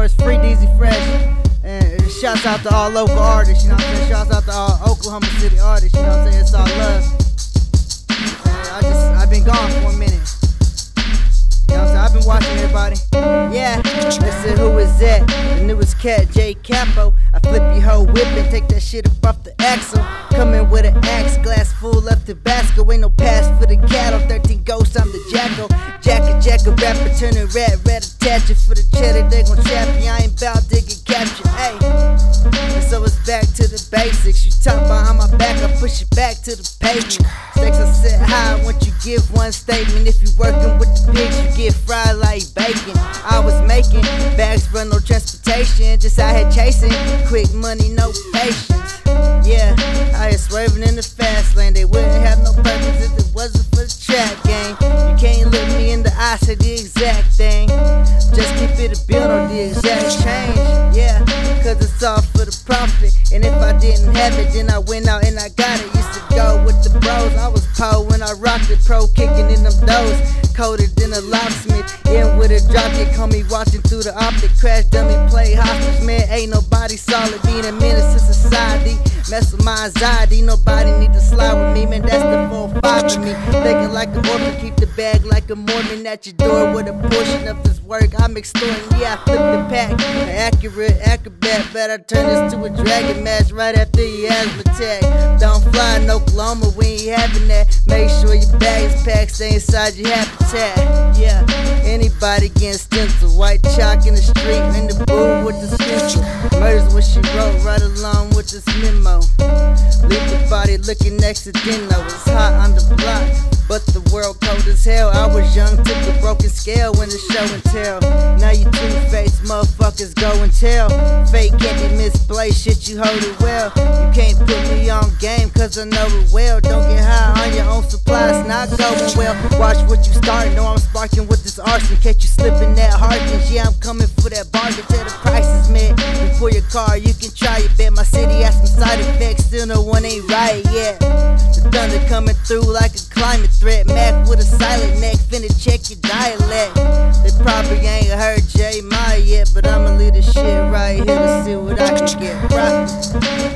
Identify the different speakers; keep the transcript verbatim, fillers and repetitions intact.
Speaker 1: it's free D Z Fresh. And shouts out to all local artists, you know what I'm saying? Shouts out to all Oklahoma City artists, you know what I'm saying? It's all love. And I just, I've been gone for a minute. You know what I'm saying? I've been watching everybody. Yeah, they said who is that? The newest cat, J Capo. I flip your whole whip and take that shit up off the axle. Coming with an axe, glass full of Tabasco. Ain't no pass for the cattle, thirteen ghosts, I'm the jackal. Jacker, jacker, rapper, turning rat, rat, attach it for the cheddar, they gon' trap you. I ain't bout to get captured, ayy. And so it's back to the basics. You talk behind my back, I push it back to the pavement. Stakes are set high once you give one statement. If you working with the pigs, you get fried like bacon. I was making bags run no transportation, just out here chasing quick money, no patience. Yeah, I had swerving in the fast lane. They wouldn't have no purpose if it wasn't for the trap game. You can't look me in the eye, say the exact thing. Just keep it a bill on the exact change. Yeah, cause it's all for the profit. And if I didn't have it, then I went out and I got it. Used to go with the bros, I was po when I rocked it. Pro kicking in them doors, colder than a locksmith. In with a drop kick, call me watching through the optic. Crash dummy, play hostage, man, ain't nobody solid. Being a menace to society, mess with my anxiety. Nobody need to slide with me, man, that's the four five for me. Thinking like a orphan, keep the bag like a Mormon at your door. With a portion of this work I'm extorting. Yeah, I flip the pack, an accurate acrobat. Bet I turn this to a dragon match right after your asthma attack. Don't fly in Oklahoma, we ain't having that. Make sure your bag is packed, stay inside your habitat. Yeah, anybody getting stencil, white chalk in the street, in the booth with the stencil. Murders what she wrote right along with this memo. Leave the body looking accidental. It's hot on the block, but the world cold as hell. I was young, took the broken scale when the show and tell. Now you two-faced motherfuckers go and tell. Fake can't be misplaced, shit you hold it well. You can't put me on game cause I know it well. Don't get high on your own supply, it's not going well. Watch what you start, know I'm sparking with this arson. Catch you slipping that Harkins, yeah I'm coming for that bargain. Till the price is met, before your car you can try it. Bet my city has some side effects, still no one ain't right yet. The thunder coming through like a climate threat. Mac with a silent neck, finna check your dialect. They probably ain't heard J Maya yet, but I'ma leave this shit right here to see what I can get. Profit.